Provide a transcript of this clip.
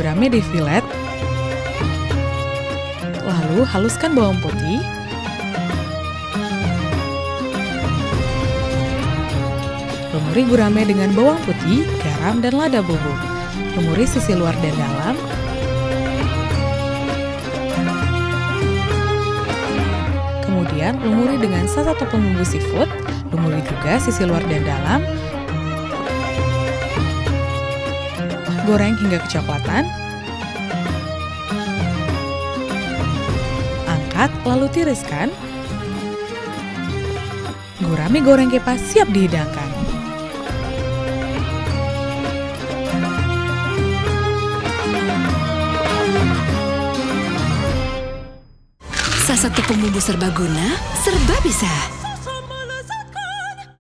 gurame di filet. Lalu haluskan bawang putih. Lumuri gurame dengan bawang putih, garam, dan lada bubuk. Lumuri sisi luar dan dalam. Kemudian lumuri dengan salah satu bumbu seafood. Lumuri juga sisi luar dan dalam. Goreng hingga kecoklatan. Angkat lalu tiriskan. Gurame goreng kepa siap dihidangkan. Salah satu pembumbu serbaguna, serba bisa.